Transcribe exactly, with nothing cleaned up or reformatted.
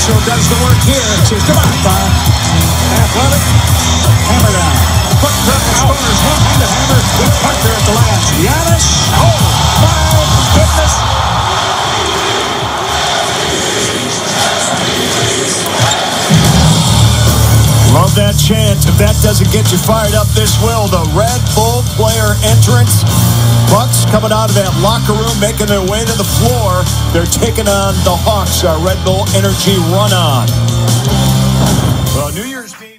Mitchell does the work here. She's come on, Bob. Athletic. Hammer down. Quick purple scores. One-handed hammer with Parker at the last. Giannis. Oh, my goodness. Love that chant. If that doesn't get you fired up, this will. The Red Bull player entrance. Bucks coming out of that locker room, making their way to the floor. They're taking on the Hawks, our Red Bull Energy run-on. Well, New Year's Day.